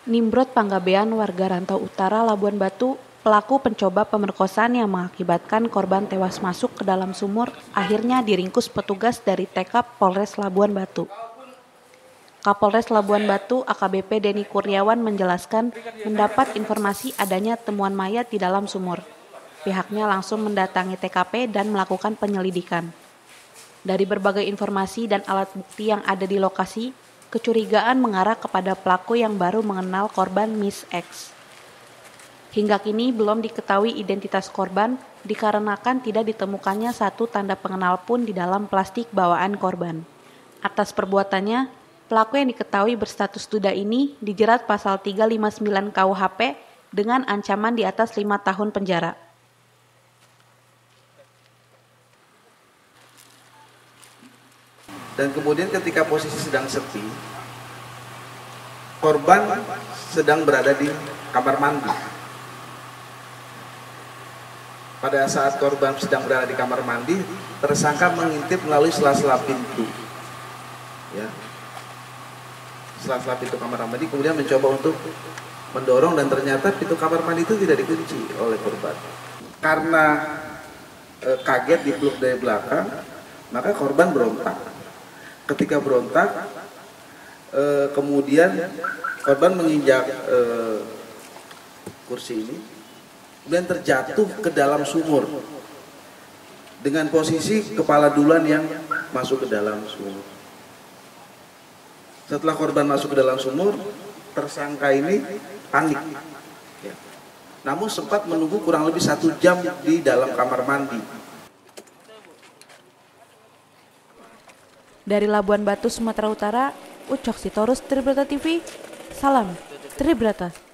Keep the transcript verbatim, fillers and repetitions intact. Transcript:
Nimbrod Panggabean, warga Rantau Utara, Labuan Batu, pelaku pencoba pemerkosaan yang mengakibatkan korban tewas masuk ke dalam sumur, akhirnya diringkus petugas dari T K P Polres Labuan Batu. Kapolres Labuan Batu A K B P Denny Kurniawan menjelaskan mendapat informasi adanya temuan mayat di dalam sumur. Pihaknya langsung mendatangi T K P dan melakukan penyelidikan. Dari berbagai informasi dan alat bukti yang ada di lokasi, kecurigaan mengarah kepada pelaku yang baru mengenal korban Miss X. Hingga kini belum diketahui identitas korban dikarenakan tidak ditemukannya satu tanda pengenal pun di dalam plastik bawaan korban. Atas perbuatannya, pelaku yang diketahui berstatus duda ini dijerat pasal tiga lima sembilan K U H P dengan ancaman di atas lima tahun penjara. Dan kemudian ketika posisi sedang sepi, korban sedang berada di kamar mandi. Pada saat korban sedang berada di kamar mandi, tersangka mengintip melalui sela-sela pintu. Ya. Sela-sela pintu kamar mandi, kemudian mencoba untuk mendorong dan ternyata pintu kamar mandi itu tidak dikunci oleh korban. Karena e, kaget dipeluk dari belakang, maka korban berontak. Ketika berontak, e, kemudian korban menginjak e, kursi ini, kemudian terjatuh ke dalam sumur dengan posisi kepala duluan yang masuk ke dalam sumur. Setelah korban masuk ke dalam sumur, tersangka ini panik. Ya. Namun sempat menunggu kurang lebih satu jam di dalam kamar mandi. Dari Labuan Batu, Sumatera Utara, Ucok Sitorus, Tribrata T V, salam Tribrata.